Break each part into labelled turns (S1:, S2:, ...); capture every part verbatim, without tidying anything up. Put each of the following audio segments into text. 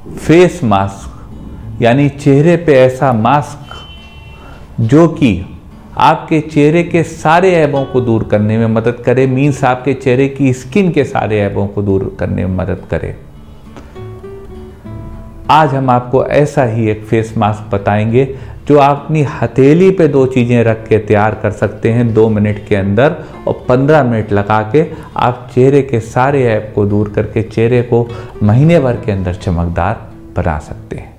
S1: Face mask यानी चेहरे पे ऐसा मास्क जो कि आपके चेहरे के सारे ऐबों को दूर करने में मदद करे, मीन्स आपके चेहरे की स्किन के सारे ऐबों को दूर करने में मदद करे। आज हम आपको ऐसा ही एक फेस मास्क बताएंगे जो आप अपनी हथेली पे दो चीज़ें रख के तैयार कर सकते हैं दो मिनट के अंदर, और पंद्रह मिनट लगा के आप चेहरे के सारे ऐब को दूर करके चेहरे को महीने भर के अंदर चमकदार बना सकते हैं।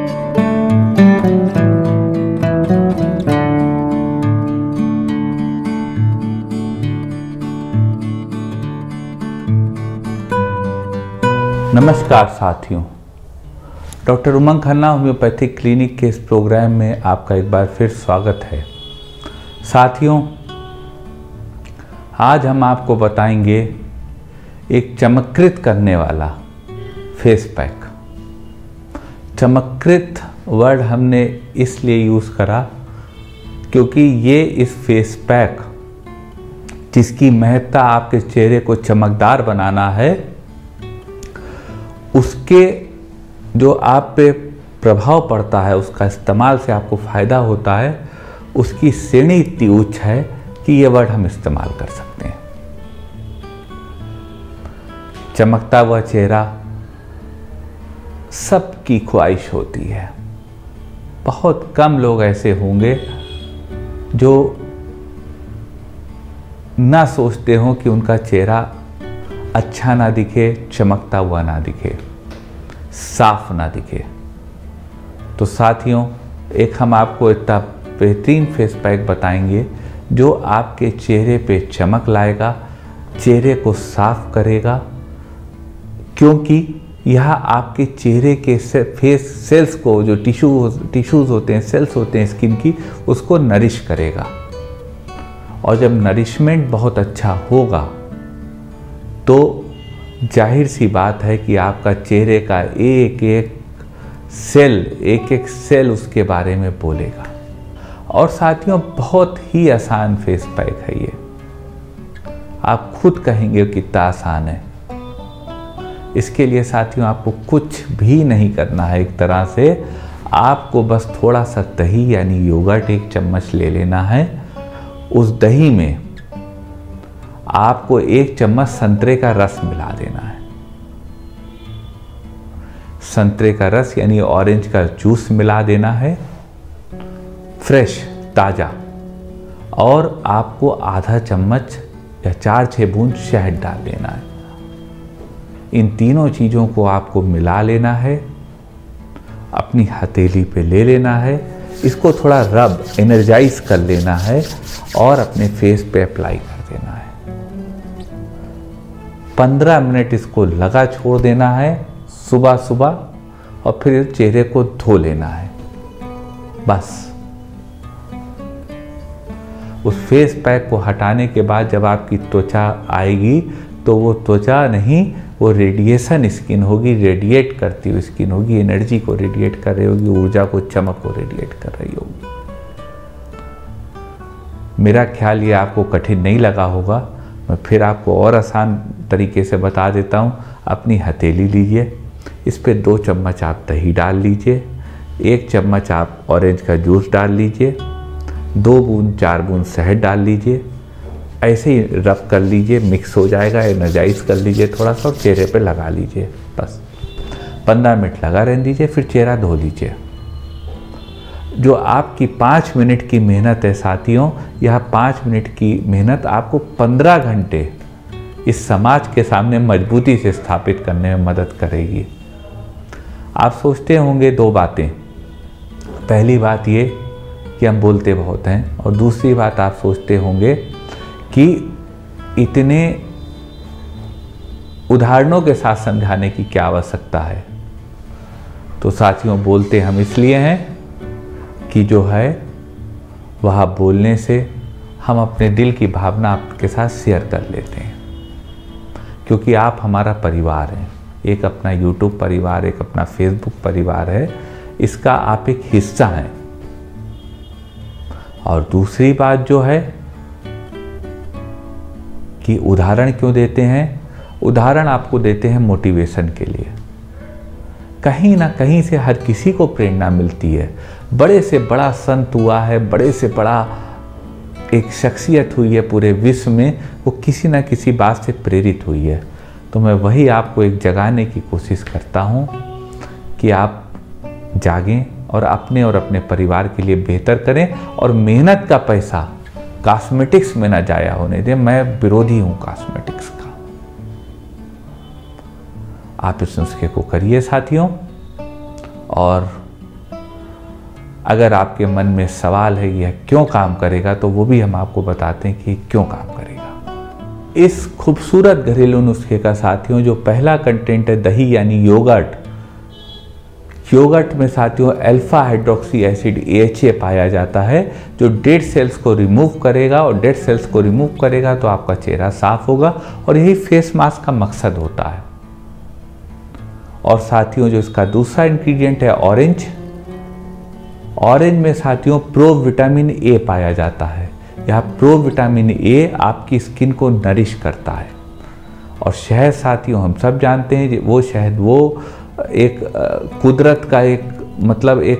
S1: नमस्कार साथियों, doctor Umang Khanna homeopathic clinic के इस प्रोग्राम में आपका एक बार फिर स्वागत है। साथियों, आज हम आपको बताएंगे एक चमत्कृत करने वाला फेस पैक। चमत्कृत वर्ड हमने इसलिए यूज़ करा क्योंकि ये इस फेस पैक जिसकी महत्ता आपके चेहरे को चमकदार बनाना है, उसके जो आप पे प्रभाव पड़ता है, उसका इस्तेमाल से आपको फ़ायदा होता है, उसकी श्रेणी इतनी उच्च है कि ये वर्ड हम इस्तेमाल कर सकते हैं। चमकता हुआ चेहरा सबकी ख्वाहिश होती है। बहुत कम लोग ऐसे होंगे जो ना सोचते हो कि उनका चेहरा अच्छा ना दिखे, चमकता हुआ ना दिखे, साफ ना दिखे। तो साथियों, एक हम आपको इतना बेहतरीन फेस पैक बताएंगे जो आपके चेहरे पे चमक लाएगा, चेहरे को साफ करेगा, क्योंकि यह आपके चेहरे के से, फेस सेल्स को, जो टिश्यू टिश्यूज़ होते हैं, सेल्स होते हैं स्किन की, उसको नरिश करेगा। और जब नरिशमेंट बहुत अच्छा होगा तो जाहिर सी बात है कि आपका चेहरे का एक एक सेल एक एक सेल उसके बारे में बोलेगा। और साथियों, बहुत ही आसान फेस पैक है ये। आप खुद कहेंगे कितना आसान है। इसके लिए साथियों आपको कुछ भी नहीं करना है। एक तरह से आपको बस थोड़ा सा दही यानी योगर्ट एक चम्मच ले लेना है। उस दही में आपको एक चम्मच संतरे का रस मिला देना है। संतरे का रस यानी ऑरेंज का जूस मिला देना है, फ्रेश ताजा। और आपको आधा चम्मच या चार छः बूंद शहद डाल देना है। इन तीनों चीज़ों को आपको मिला लेना है, अपनी हथेली पे ले लेना है, इसको थोड़ा रब एनर्जाइज कर लेना है और अपने फेस पे अप्लाई कर देना है। पंद्रह मिनट इसको लगा छोड़ देना है सुबह सुबह, और फिर चेहरे को धो लेना है। बस उस फेस पैक को हटाने के बाद जब आपकी त्वचा आएगी तो वो त्वचा नहीं, वो रेडिएशन स्किन होगी, रेडिएट करती हुई स्किन होगी, एनर्जी को रेडिएट कर रही होगी, ऊर्जा को, चमक को रेडिएट कर रही होगी। मेरा ख्याल ये आपको कठिन नहीं लगा होगा। मैं फिर आपको और आसान तरीके से बता देता हूँ। अपनी हथेली लीजिए, इस पे दो चम्मच आप दही डाल लीजिए, एक चम्मच आप ऑरेंज का जूस डाल लीजिए, दो बूंद चार बूंद शहद डाल लीजिए। ऐसे ही रब कर लीजिए, मिक्स हो जाएगा, एनर्जाइज कर लीजिए थोड़ा सा, और चेहरे पे लगा लीजिए। बस पंद्रह मिनट लगा रहने दीजिए, फिर चेहरा धो लीजिए। जो आपकी पाँच मिनट की मेहनत है साथियों, यह पाँच मिनट की मेहनत आपको पंद्रह घंटे इस समाज के सामने मजबूती से स्थापित करने में मदद करेगी। आप सोचते होंगे दो बातें। पहली बात ये कि हम बोलते बहुत हैं, और दूसरी बात आप सोचते होंगे कि इतने उदाहरणों के साथ समझाने की क्या आवश्यकता है। तो साथियों, बोलते हम इसलिए हैं कि जो है वह बोलने से हम अपने दिल की भावना आपके साथ शेयर कर लेते हैं, क्योंकि आप हमारा परिवार हैं। एक अपना यूट्यूब परिवार, एक अपना फेसबुक परिवार है, इसका आप एक हिस्सा हैं। और दूसरी बात जो है कि उदाहरण क्यों देते हैं? उदाहरण आपको देते हैं मोटिवेशन के लिए, कहीं ना कहीं से हर किसी को प्रेरणा मिलती है। बड़े से बड़ा संत हुआ है, बड़े से बड़ा एक शख्सियत हुई है पूरे विश्व में, वो किसी ना किसी बात से प्रेरित हुई है। तो मैं वही आपको एक जगाने की कोशिश करता हूँ कि आप जागें और अपने और अपने परिवार के लिए बेहतर करें, और मेहनत का पैसा कॉस्मेटिक्स में ना जाया होने दें। मैं विरोधी हूँ कॉस्मेटिक्स का। आप इस नुस्खे को करिए साथियों, और अगर आपके मन में सवाल है यह क्यों काम करेगा, तो वो भी हम आपको बताते हैं कि क्यों काम करेगा। इस खूबसूरत घरेलू नुस्खे का साथियों जो पहला कंटेंट है दही यानी योगर्ट, योगर्ट में साथियों alpha hydroxy acid A H A पाया जाता है, जो डेड सेल्स को रिमूव करेगा, और डेड सेल्स को रिमूव करेगा तो आपका चेहरा साफ होगा, और यही फेस मास्क का मकसद होता है। और साथियों जो इसका दूसरा इंग्रेडिएंट है ऑरेंज, ऑरेंज में साथियों प्रो विटामिन ए पाया जाता है। यह प्रो विटामिन ए आपकी स्किन को नरिश करता है। और शहद साथियों हम सब जानते हैं वो शहद वो एक कुदरत का एक मतलब एक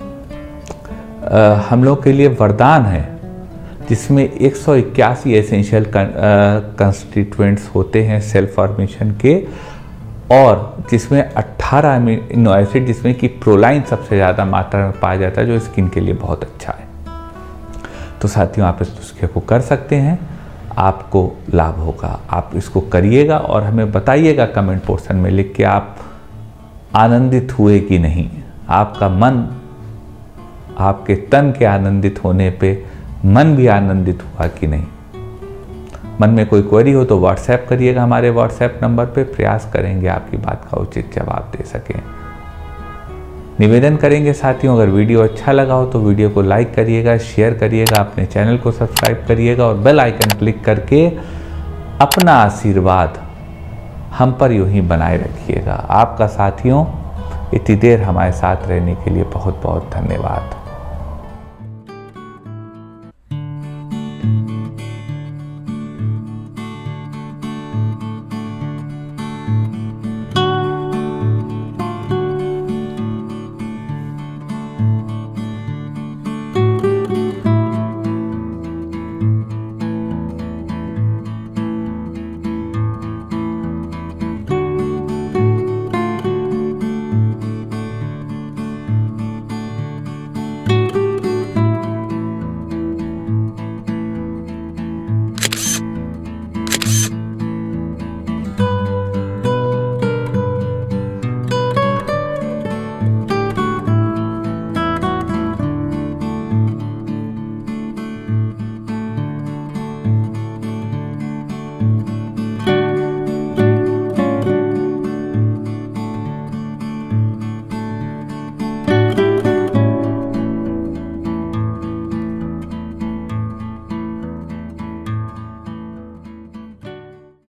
S1: आ, हम लोग के लिए वरदान है, जिसमें एक सौ इक्यासी एसेंशियल कंस्टिट्यूएंट्स होते हैं सेल फॉर्मेशन के, और जिसमें अट्ठारह अमीनो एसिड जिसमें कि प्रोलाइन सबसे ज़्यादा मात्रा में पाया जाता है, जो स्किन के लिए बहुत अच्छा है। तो साथियों आप इस नुस्खे को कर सकते हैं, आपको लाभ होगा। आप इसको करिएगा और हमें बताइएगा कमेंट पोर्शन में लिख के आप आनंदित हुए कि नहीं, आपका मन, आपके तन के आनंदित होने पे मन भी आनंदित हुआ कि नहीं। मन में कोई क्वेरी हो तो व्हाट्सएप करिएगा हमारे व्हाट्सएप नंबर पे, प्रयास करेंगे आपकी बात का उचित जवाब दे सकें। निवेदन करेंगे साथियों अगर वीडियो अच्छा लगा हो तो वीडियो को लाइक करिएगा, शेयर करिएगा, अपने चैनल को सब्सक्राइब करिएगा, और बेल आइकन क्लिक करके अपना आशीर्वाद हम पर यूं ही बनाए रखिएगा। आपका साथियों इतनी देर हमारे साथ रहने के लिए बहुत बहुत धन्यवाद।